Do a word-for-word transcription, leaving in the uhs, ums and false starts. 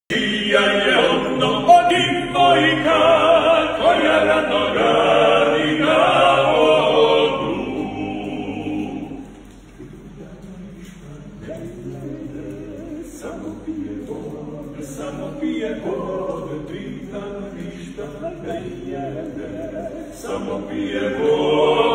Čija je ono od divojka koja rano radi na vodu. Samo pije vode, samo pije vode, tri dana ništa ne jede. Samo pije vode.